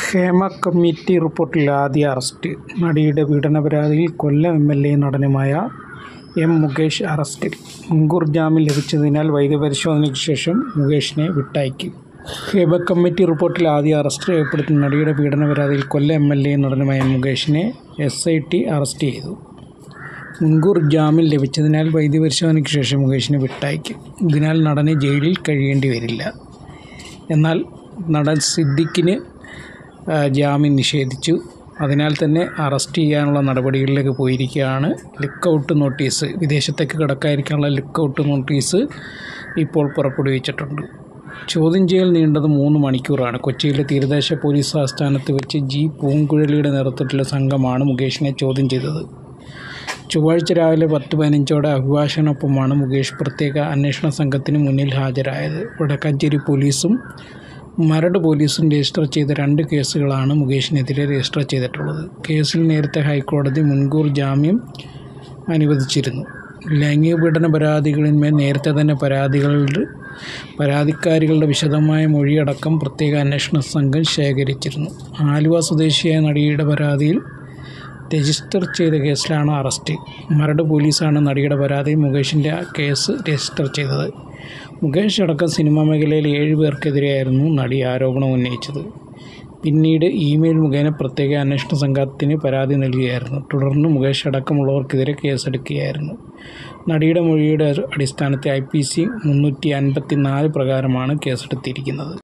Hema committee റിപ്പോർട്ടിൽ ആദ്യ arrest. നടിയുടെ പീഡന പരാതിയിൽ കൊല്ലം MLA നടനുമായ M. മുകേഷ് അറസ്റ്റിൽ. മുൻകൂർ ജാമ്യം ലഭിച്ചതിനാൽ വൈദ്യപരിശോധനയ്ക്ക് ശേഷം മുകേഷിനെ വിട്ടയക്കും. ഹേമ കമ്മിറ്റി റിപ്പോർട്ടിൽ ആദ്യ അറസ്റ്റ് രേഖപ്പെടുത്തുന്ന നടിയുടെ പീഡന പരാതിയിൽ കൊല്ലം MLA നടനുമായ M. മുകേഷിനെ SIT അറസ്റ്റ് ചെയ്തു. മുൻകൂർ ജാമ്യം ലഭിച്ചതിനാൽ വൈദ്യപരിശോധനയ്ക്ക് ശേഷം മുകേഷിനെ വിട്ടയക്കും. ഇതിനാൽ നടന് ജയിലിൽ കഴിയേണ്ടി വരില്ല. എന്നാൽ നടൻ സിദ്ദിഖിന് ജാമ്യം നിഷേധിച്ചു. അതിനാൽ തന്നെ അറസ്റ്റ് ചെയ്യാനുള്ള നടപടികളിലേക്ക് പോയിരിക്കുകയാണ്. ലുക്കൗട്ട് നോട്ടീസ്, വിദേശത്തേക്ക് കടക്കാതിരിക്കാനുള്ള ലുക്കൗട്ട് നോട്ടീസ് ഇപ്പോൾ പുറപ്പെടുവിച്ചിട്ടുണ്ട്. ചോദ്യം ചെയ്യൽ നീണ്ടത് 3 മണിക്കൂറാണ്. കൊച്ചിയിലെ തീരദേശ പോലീസ് ആസ്ഥാനത്ത് വെച്ച് G. പൂങ്കുഴലിയുടെ നേതൃത്വത്തിലുള്ള സംഘമാണ് മുകേഷിനെ ചോദ്യം ചെയ്തത്. ചൊവ്വാഴ്ച രാവിലെ 10:15 അഭിഭാഷകനൊപ്പമാണ് മുകേഷ് പ്രത്യേക അന്വേഷണ സംഘത്തിന് മുന്നിൽ ഹാജരായത്. വടക്കാഞ്ചേരി പോലീസും മരട് പോലീസും രജിസ്റ്റർ ചെയ്ത 2 കേസുകളാണ് മുകേഷിനെതിരെ രജിസ്റ്റർ ചെയ്തിട്ടുള്ളത്. കേസിൽ നേരത്തെ ഹൈക്കോടതി മുൻകൂർ ജാമ്യം അനുവദിച്ചിരുന്നു. ലൈംഗിക പീഡന പരാതികളിന്മേൽ നേരത്തെ തന്നെ പരാതിക്കാരികളുടെ വിശദമായ മൊഴിയടക്കം പ്രത്യേക അന്വേഷണ സംഘം ശേഖരിച്ചിരുന്നു. ആലുവ സ്വദേശിയായ നടിയുടെ പരാതിയിൽ രജിസ്റ്റർ ചെയ്ത കേസിലാണ് അറസ്റ്റ്. മരട് പോലീസാണ് നടിയുടെ പരാതിയിൽ മുകേഷിൻ്റെ കേസ് രജിസ്റ്റർ ചെയ്തത്. മുകേഷ് അടക്കം സിനിമാ മേഖലയിലെ 7 പേർക്കെതിരെയായിരുന്നു നടി ആരോപണം ഉന്നയിച്ചത്. പിന്നീട് ഇമെയിൽ മുഖേന പ്രത്യേക അന്വേഷണ സംഘത്തിന് പരാതി നൽകുകയായിരുന്നു. തുടർന്ന് മുകേഷ് അടക്കമുള്ളവർക്കെതിരെ കേസെടുക്കുകയായിരുന്നു. നടിയുടെ മൊഴിയുടെ അടിസ്ഥാനത്തിൽ IPC 354 പ്രകാരമാണ് കേസെടുത്തിരിക്കുന്നത്.